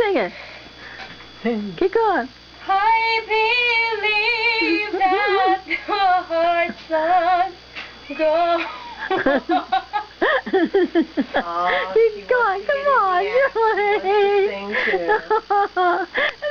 sing it. Keep going. I believe that our hearts go. Keep going. Come on, Julie. Thank you.